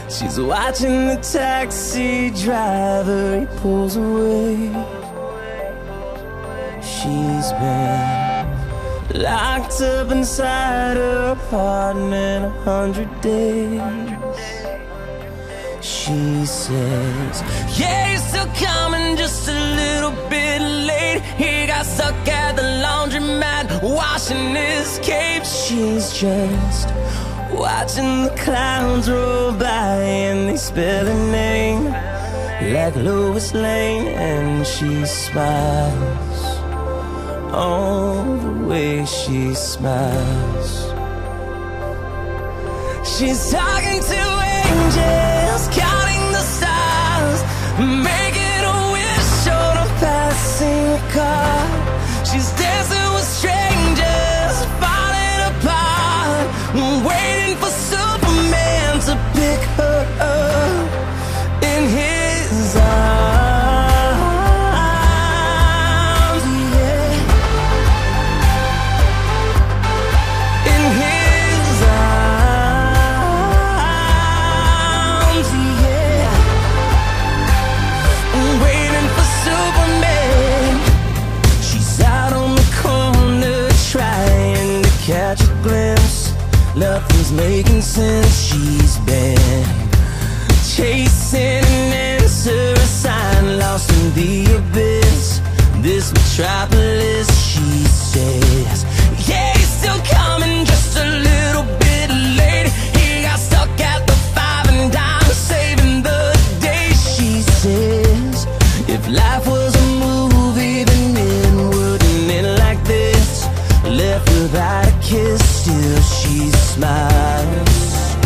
She's watching the taxi driver, he pulls away. She's been locked up inside her apartment 100 days. She says, yeah, he's still coming, just a little bit late. He got stuck at the laundromat washing his cape. She's just watching the clowns roll by and they spell her name like Lois Lane. And she smiles, oh, the way she smiles. She's talking to angels, counting the stars, making a wish on a passing car. She's dancing with strangers, falling apart, waiting for Superman to pick her up in his arms. Catch a glimpse, nothing's making sense. She's been chasing an answer, a sign lost in the abyss. This metropolis, she says, yeah, he's still coming, just a little bit late. He got stuck at the Five and Dime, saving the day. She says, if life was a movie, then it wouldn't end like this. Left without a kiss, still she smiles.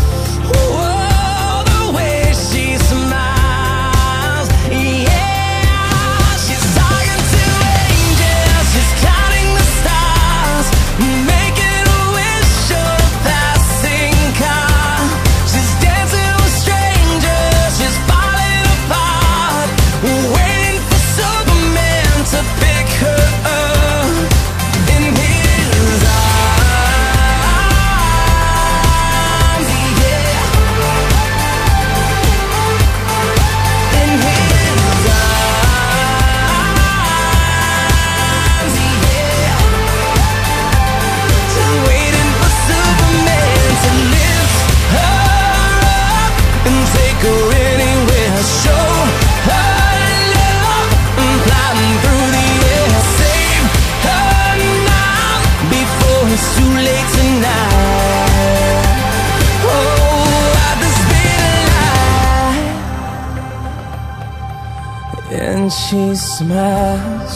Oh, the way she smiles, yeah. She's talking to angels, she's counting the stars, making a wish on a passing car. She's dancing with strangers, she's falling apart, waiting for Superman to pick her up in his arms. And she smiles.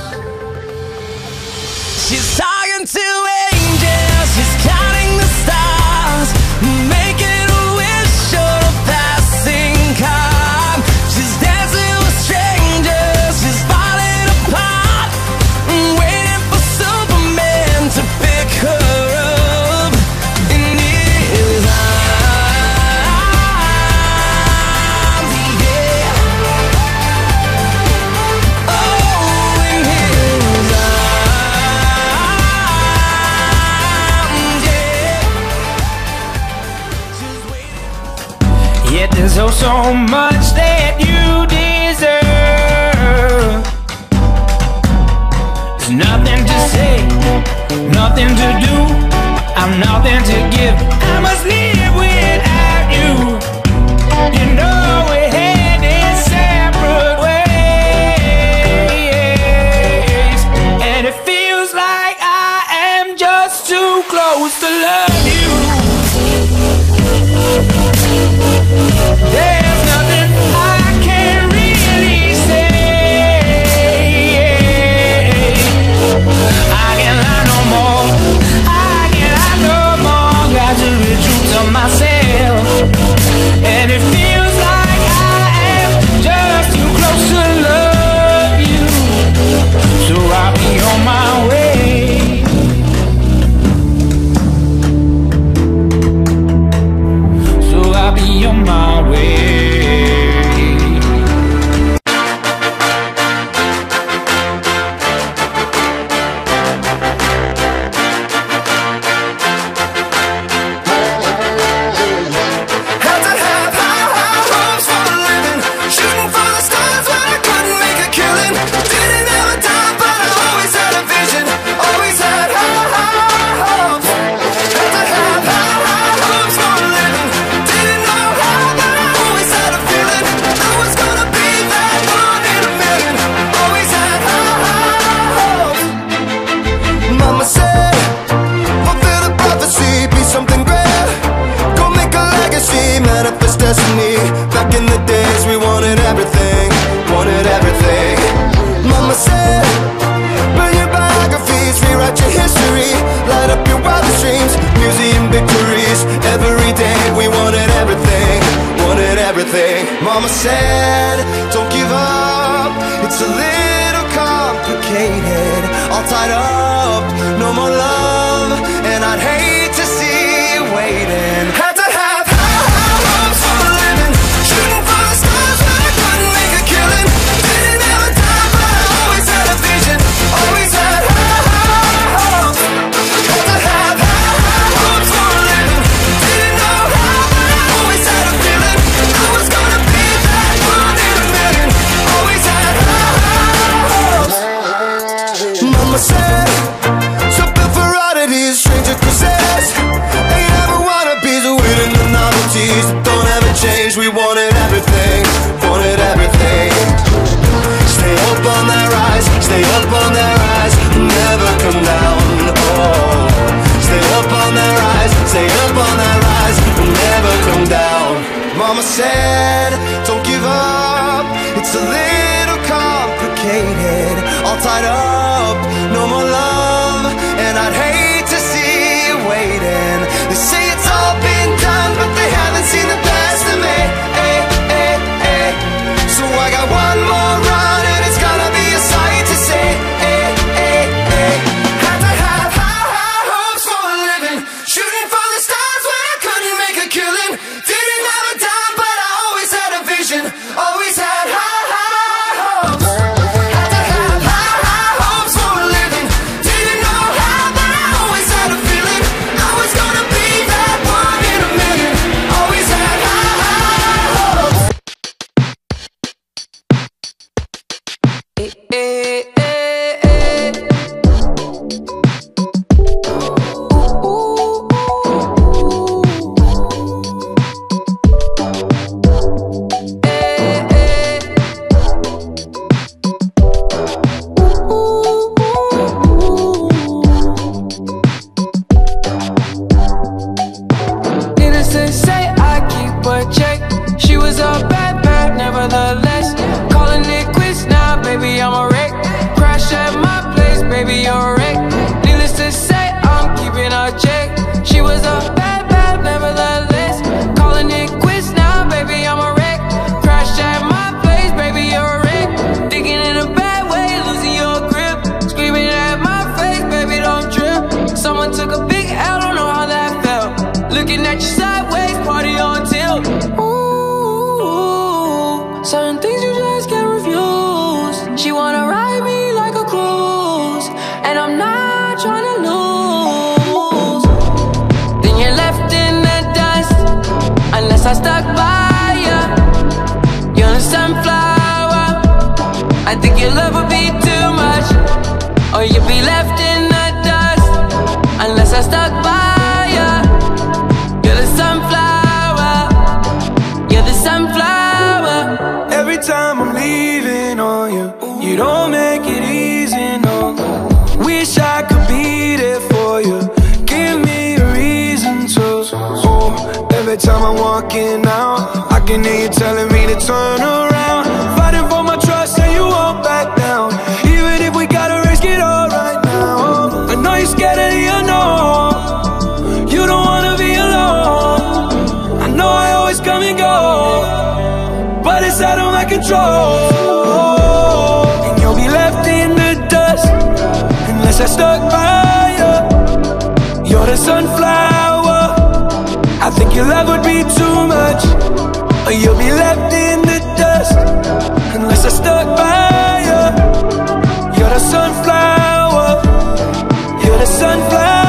She's talking to angels, she's counting the stars, making a wish on a passing car. She's dancing with strangers, she's falling apart, waiting for Superman to pick her up in his arms. Yet there's oh so much that you deserve. There's nothing to say, nothing to do, I'm nothing to give. I must live without you. You know we're headed separate ways, and it feels like I am just too close to love you. There's nothing I can really say. I can't lie no more, I can't lie no more. Got to be true to myself, and it feels like I am just too close to love you. So I'll be on my way. said, don't give up, it's a little complicated. All tied up, no more love, and I'd hate to see you waiting. Had to have high hopes for a living, shooting for the stars when I couldn't make a killing. Didn't ever die, but I always had a vision, always had high hopes. Had to have high hopes for a living, didn't know how, but I always had a feeling I was gonna be that one in a million. Always had high hopes. Mama said, something for oddities, stranger cruises. Ain't ever wannabes, winning the novelties that don't ever change. We wanted everything, wanted everything. Stay up on that rise, stay up on that rise, never come down. Oh, stay up on that rise, stay up on that rise, never come down. Mama said, don't give up, it's a little complicated. All tied up, no more love, and I'd hate to see you waiting. They say it's all been done, but they haven't seen the best of me. So I got one more run, and it's gonna be a sight to see. Had to have high hopes for a living, shooting for the stars when I couldn't make a killing. Didn't have a dime, but I always had a vision, always had high hopes. Had to have high hopes for a living, didn't know how, but I always had a feeling I was gonna be that one in a million. Always had high hopes. Needless to say, I keep a check. She was a bad, bad, nevertheless. Calling it quits now, baby, I'm a wreck. Crash at my place, baby, you're a wreck. Needless to say, I'm keeping a check. She was a bad, bad, nevertheless. Calling it quits now, baby, I'm a wreck. Crash at my place, baby, you're a wreck. Thinking in a bad way, losing your grip. Screaming at my face, baby, don't trip. Someone took a big L, don't know how that felt. Looking at you sideways, party on tilt. Ooh, certain things you just can't refuse. She wanna ride me like a cruise, and I'm not trying to lose. Then you're left in the dust, unless I stuck by ya. You're a sunflower, I think your love would be too much, or you'd be left in the dust, unless I stuck by ya. You're the sunflower, you're the sunflower. Every time I'm leaving on you, you don't make it easy, no. Wish I could be there for you, give me a reason to. Oh, every time I'm walking out, I can hear you telling me to turn around. Fighting for my trust and you won't back down, even if we gotta risk it all right now. I know you're scared of the unknown, you don't wanna be alone. I know I always come and go, but it's out of my control. And you'll be left in the dust, unless I stuck by you. You're the sunflower, I think your love would be too much, or you'll be left in the dust, unless I stuck by you. You're the sunflower, you're the sunflower.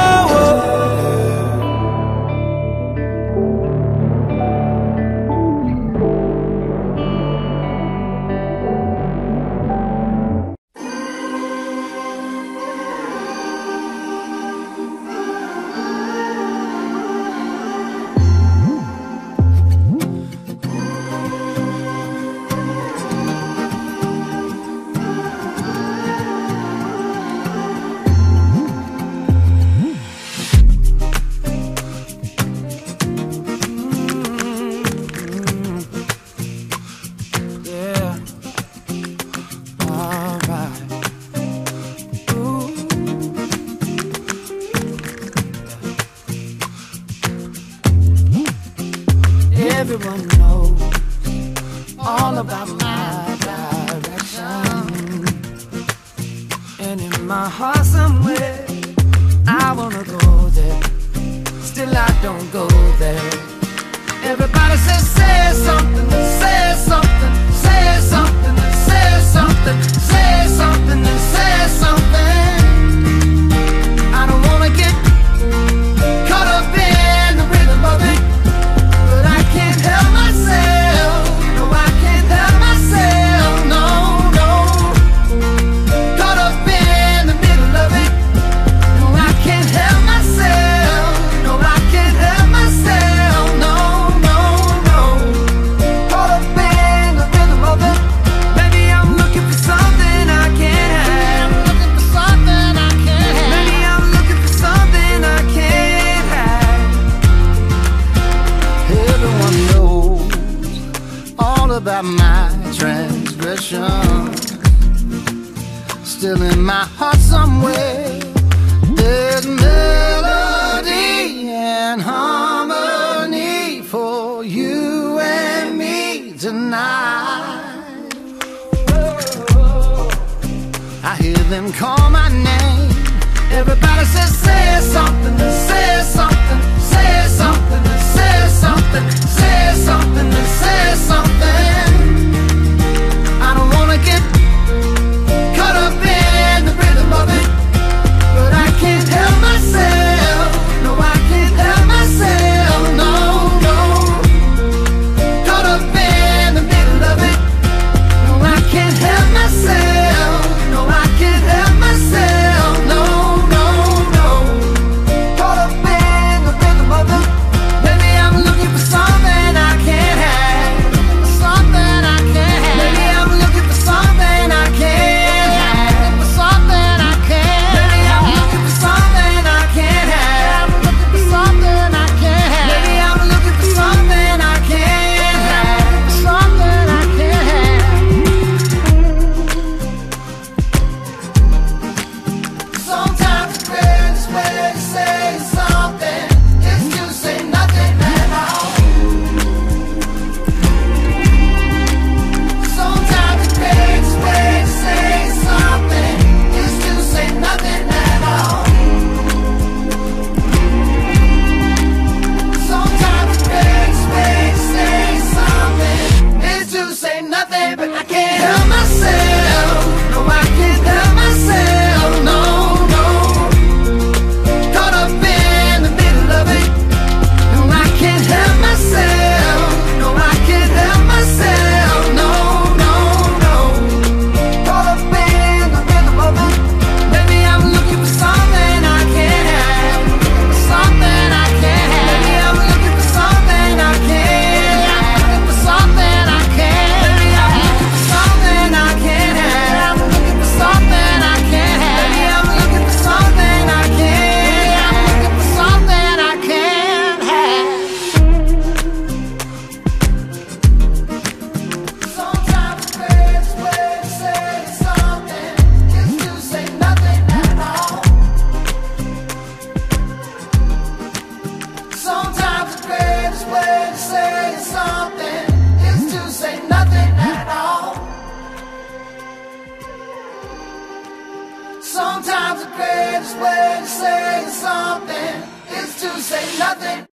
my heart somewhere. I wanna go there, still I don't go there. Everybody says, say something, say something, say something, say something, say something, say something. I don't wanna get caught up in the rhythm of it, but I can't help myself. No, I can't help myself. No, no. Caught up in the middle of it. No, I can't help myself. No, I can't help myself. No, no, no. Caught up in the rhythm of it. Maybe I'm looking for something I can't have. Looking for something I can't have. Maybe I'm looking for something I can't have. Everyone knows all about my transgression. Still in my heart somewhere, there's melody and harmony for you and me tonight. I hear them call my name. Everybody says, say something, say something, say something, say something, say something, say something. I don't wanna get caught up in the rhythm of it, but I can't help myself. No, I can't help myself. No, no. Caught up in the middle of it. No, I can't help myself. No, I can't help myself. No, no, no. Caught up in the rhythm of it. Maybe I'm looking for something I can't have. Something I can't have. Maybe I'm looking for something I can't have. Something I can't. Maybe I'm looking for something I can't have. Looking for something I can't have. Maybe I'm looking for something I can't have. Something I can't have. Sometimes the greatest way to say something is to say nothing at all. Sometimes the greatest way to say something is to say nothing at all. Sometimes the greatest way to say something is to say nothing, but I can't help myself. No, I can't help myself. No, no. Caught up in the middle of it. No, I can't help myself. No, I can't help myself. No, no, no. Caught up in the rhythm of it. Maybe I'm looking for something I can't have. Something I can't have. Maybe I'm looking for something I can't have. Looking for something I can't. Maybe I'm looking for something I can't have. Looking for something I can't have. Maybe I'm looking for something I can't have. Looking for something I can't have. Sometimes the greatest way to say something is to say nothing at all. Sometimes the greatest way to say something is to say nothing at all. Sometimes the greatest way to say something is to say nothing.